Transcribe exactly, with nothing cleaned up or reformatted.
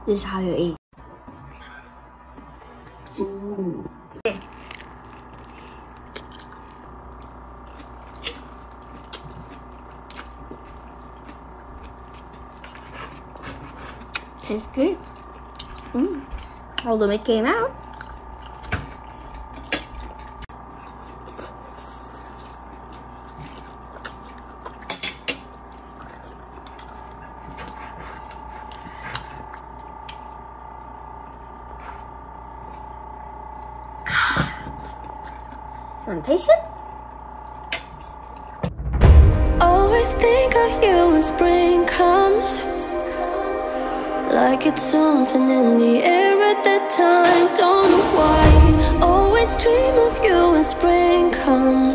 This is how you eat. Ooh. Tastes good. Mm. Although it came out. Want to taste it? Always think of you when spring comes, like it's something in the air at that time. Don't know why. Always dream of you when spring comes.